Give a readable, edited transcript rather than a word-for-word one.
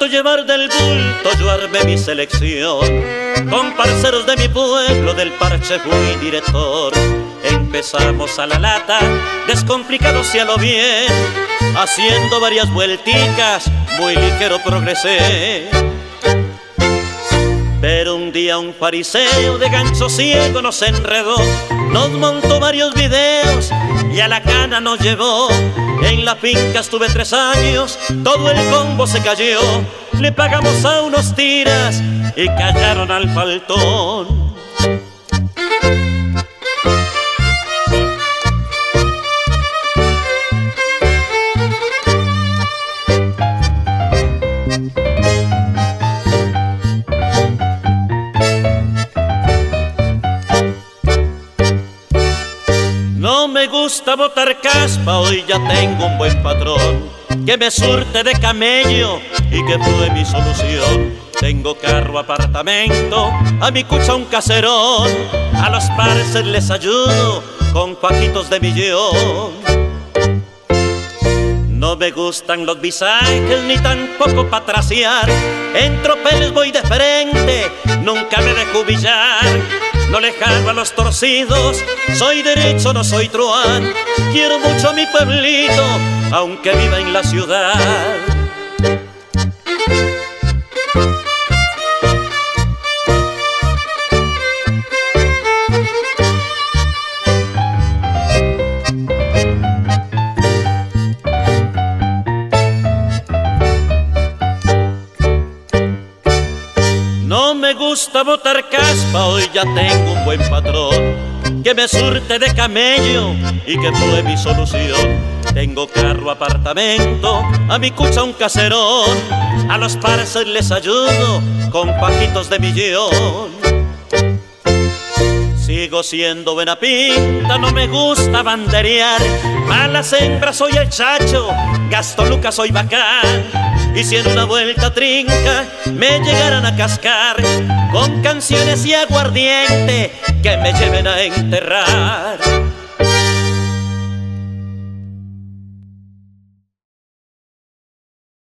tanto llevar del bulto yo armé mi selección. Con parceros de mi pueblo del parche fui director. Empezamos a la lata, descomplicados y a lo bien. Haciendo varias vuelticas, muy ligero progresé. Pero un día un fariseo de gancho ciego nos enredó. Nos montó varios videos y a la cana nos llevó. En la finca estuve 3 años, todo el combo se cayó. Le pagamos a unos tiras y callaron al faltón. No me gusta botar caspa, hoy ya tengo un buen patrón que me surte de camello y que fue mi solución. Tengo carro, apartamento, a mi cucha un caserón. A los parces les ayudo con fajitos de millón. No me gustan los bicycles ni tampoco patraciar. En tropeles voy de frente, nunca me dejo humillar. No le jalo a los torcidos, soy derecho, no soy truán. Quiero mucho a mi pueblito, aunque viva en la ciudad. No me gusta botar caspa, hoy ya tengo un buen patrón que me surte de camello y que fue mi solución. Tengo carro, apartamento, a mi cucha un caserón. A los parces les ayudo con fajitos de millón. Sigo siendo buena pinta, no me gusta banderear. Malas hembras soy el chacho, gasto lucas soy bacán. Y si en una vuelta trinca me llegaran a cascar con canciones y aguardiente que me lleven a enterrar.